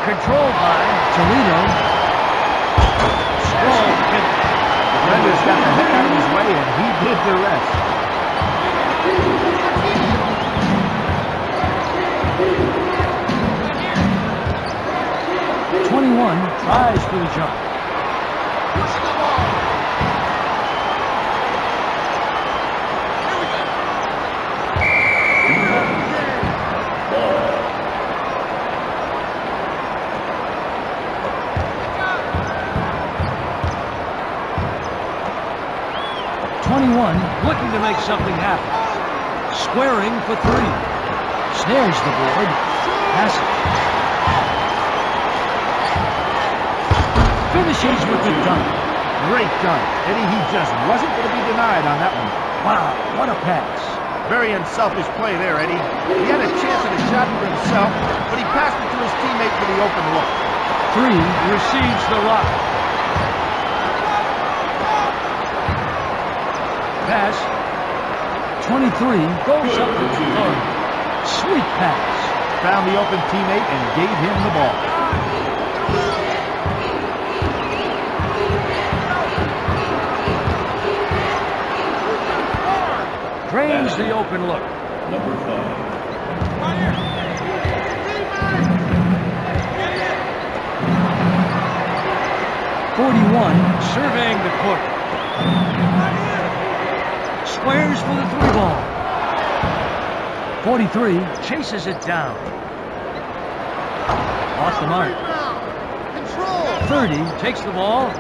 controlled by Toledo. Strong hit. Defenders got the heck out of his way, and he did the rest. Tries for the jump. Push the ball. Here we go. 21, looking to make something happen. Squaring for 3. Snares the board. Passes. Finishes with the dunk. Great dunk. Eddie, he just wasn't going to be denied on that one. Wow, what a pass. Very unselfish play there, Eddie. He had a chance at a shot for himself, but he passed it to his teammate for the open look. 3 receives the rock. Pass. 23 goes up to the third. Sweet pass. Found the open teammate and gave him the ball. Drains the open look. Number 5. Right here. 41, surveying the court. Squares for the 3 ball. 43 chases it down. Off the mark. Control. 30 takes the ball.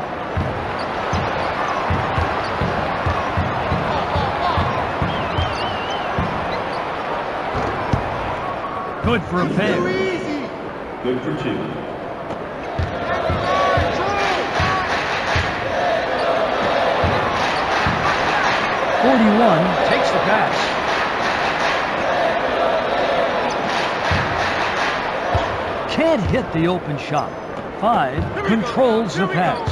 Good for a pair. Good for 2. 41 takes the pass. Can't hit the open shot. 5 controls the pass.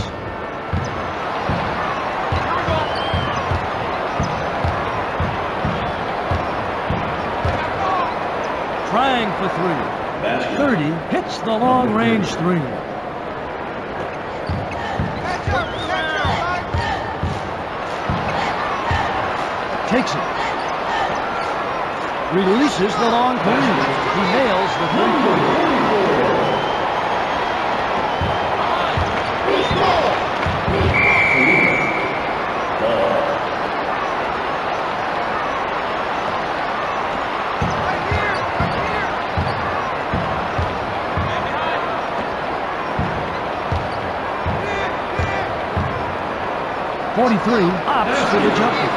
Trying for 3. 30 hits the long-range 3. Takes it. Releases the long 3. He nails the 3-pointer. Opts for the jumper.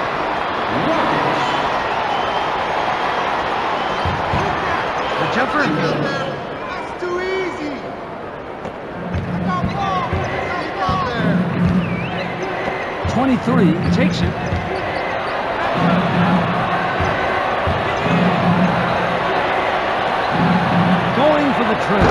The jumper. That's too easy. Out there. 23 takes it. Going for the trail.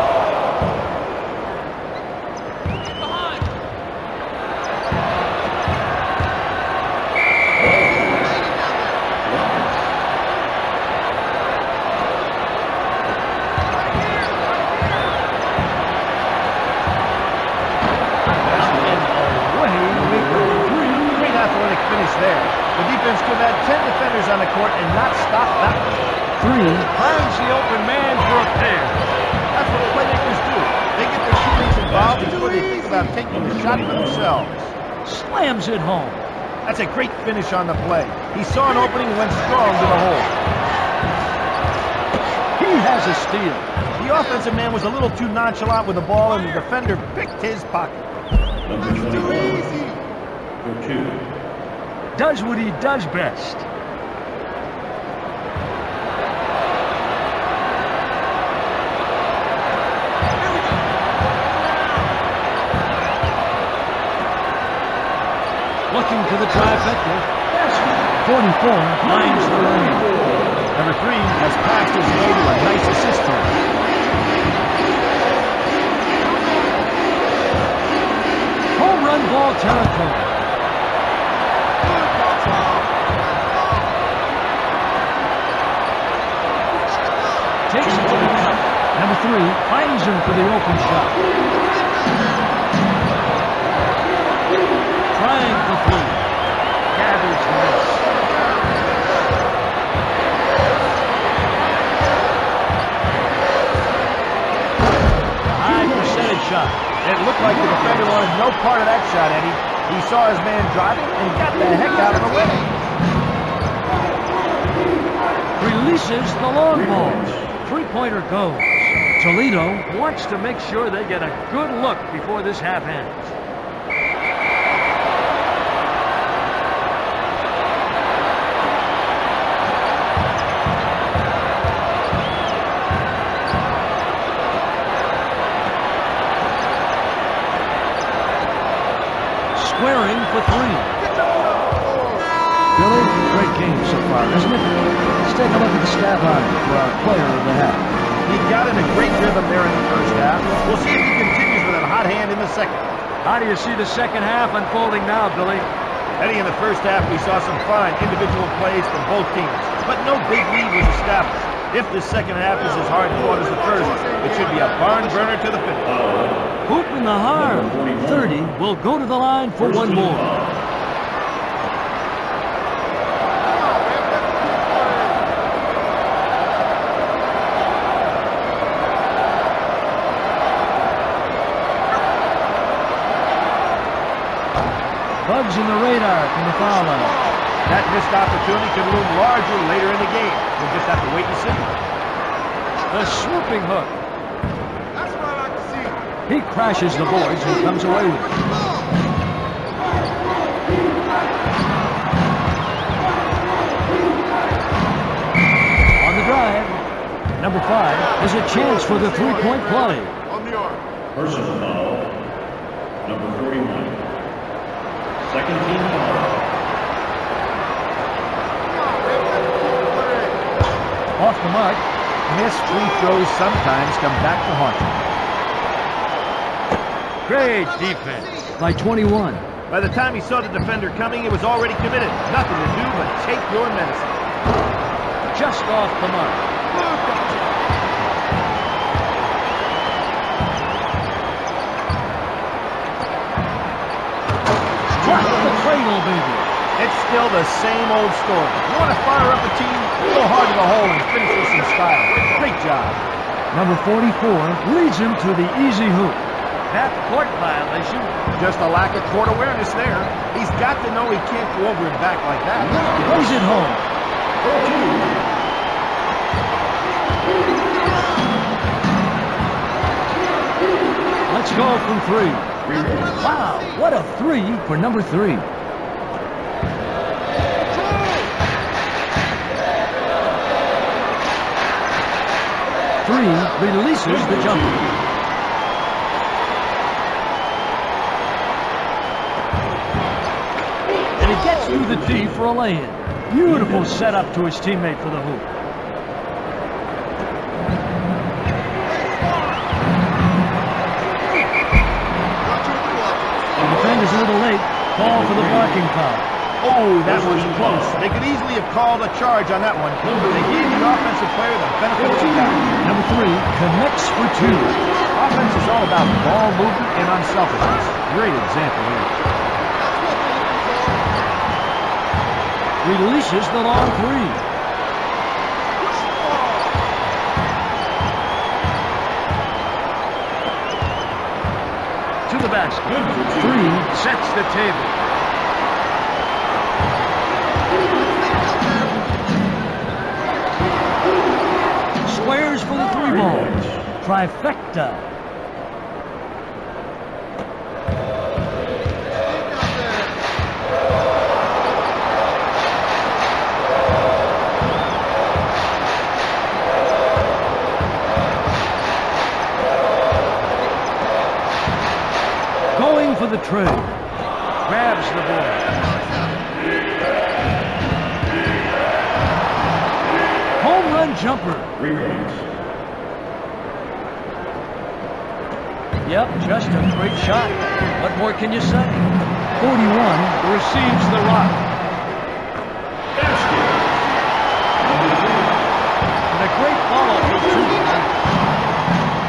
On the court and not stop that one. 3 finds the open man for a pair. That's what playmakers do. They get their teammates involved before they think about taking the shot for themselves. Slams it home. That's a great finish on the play. He saw an opening and went strong to the hole. He has a steal. The offensive man was a little too nonchalant with the ball, and the defender picked his pocket. Number 21 for 2. Does what he does best. Looking for the trifecta. 44 finds the lane. Number 3 has passed his way to a nice assist here. Home run ball territory. Takes it to the cup. Number 3 finds him for the open shot. Trying for 3. Gathers the miss. High percentage shot. It looked like the defender wanted no part of that shot, Eddie. He saw his man driving and got the heck out of the way. Releases the long ball. Three-pointer goes. Toledo wants to make sure they get a good look before this half ends. Squaring for 3. Billy, great game so far, isn't it? Let's take a look at the stat line for our player of the half. He got in a great rhythm there in the first half. We'll see if he continues with a hot hand in the second. How do you see the second half unfolding now, Billy? Eddie, in the first half, we saw some fine individual plays from both teams, but no big lead was established. If the second half is as hard-fought as the first, it should be a barn burner to the finish. Hoop in the harm. 30 will go to the line for one more. Bugs in the radar from the foul line. That missed opportunity could loom larger later in the game. We'll just have to wait and see. The swooping hook. That's what I like to see. He crashes the boards and comes away with it. On the drive, number 5 has a chance for the three-point play. On the arm. Personal foul. Number 41. Second team foul. Off the mark. Missed free throws sometimes come back to haunt you. Great defense by 21. By the time he saw the defender coming, it was already committed. Nothing to do but take your medicine. Just off the mark. Drop the cradle, baby. It's still the same old story. You want to fire up a team? Go hard to the hole and finish with some style. Great job. Number 44 leads him to the easy hoop. That court violation. Just a lack of court awareness there. He's got to know he can't go over and back like that. Plays it home. Let's go from 3. Wow, what a 3 for number 3. Releases the jumper. And he gets through the D for a lay-in. Beautiful setup to his teammate for the hoop. The defender's a little late. Call for the blocking foul. Oh, that was close. They could easily have called a charge on that one. They gave the offensive player the benefit of the doubt. Number 3 connects for 2. Offense is all about ball movement and unselfishness. Great example here. Releases the long 3. To the basket. 3 sets the table. Squares for the 3 ball. Trifecta. Going for the tray. Grabs the ball. Home run jumper. 3 points. Yep, just a great shot. What more can you say? 41 receives the rock. Basket. And a great follow for 2.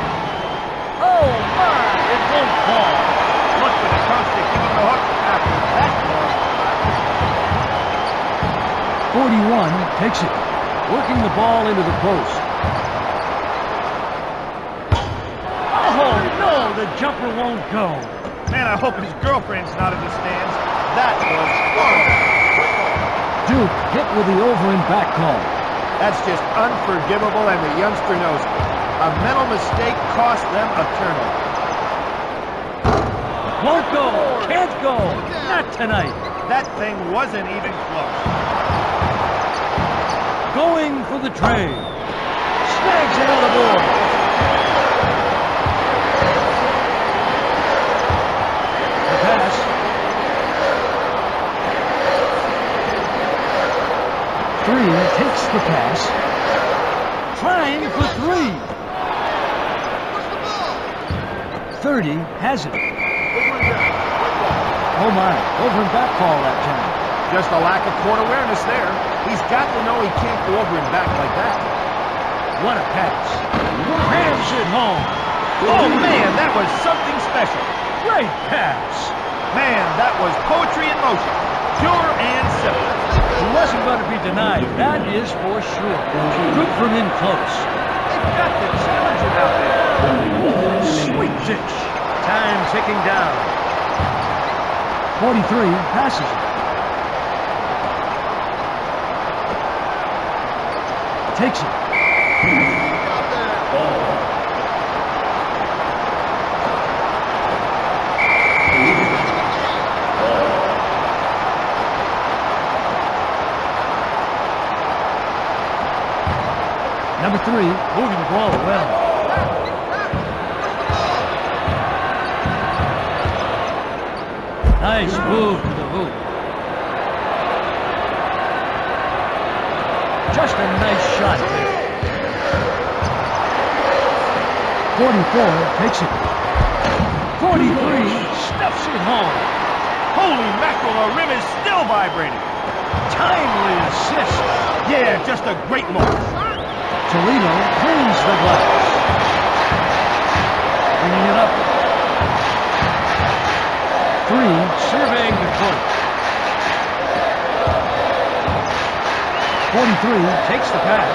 Takes it. Working the ball into the post. Oh, no, the jumper won't go. Man, I hope his girlfriend's not in the stands. That was horrible. Duke hit with the over and back call. That's just unforgivable, and the youngster knows it. A mental mistake cost them a turnover. Won't go. Can't go. Not tonight. That thing wasn't even close. Going for the trade. Snags it on the board. The pass. Three takes the pass. Trying for three. 30 has it. Oh my, over and back call that time. Just a lack of court awareness there. He's got to know he can't go over and back like that. What a pass. Rams it home. Oh man, that was something special. Great pass. Man, that was poetry in motion. Pure and simple. He wasn't going to be denied, that is for sure. Good from in close. They've got the challenger out there. Sweet dish. Time ticking down. 43 passes it. Takes it. Number 3, moving the ball well. Nice move to the hoop. Just a nice shot there. 44 takes it. 43 stuffs it home. Holy mackerel, the rim is still vibrating. Timely assist. Yeah, just a great look. Toledo cleans the glass. Bringing it up. 3 surveying the court. 43 takes the pass.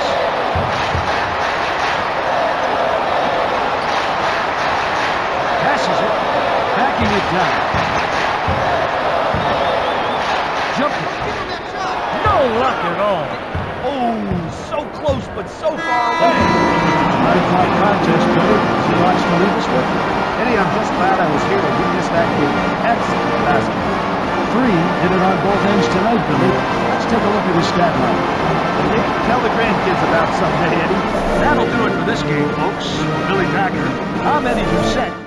Passes it, backing it down. Jumper. No luck at all. Oh, so close, but so far away. Modified contest, Billy. He wants to leave us with. Eddie, I'm just glad I was here to witness that game. Excellent basketball. 3 hit it on both ends tonight, Billy. Let's take a look at his stat line. You can tell the grandkids about someday, Eddie. That'll do it for this game, folks. For Billy Packer, I'm Eddie Doucette.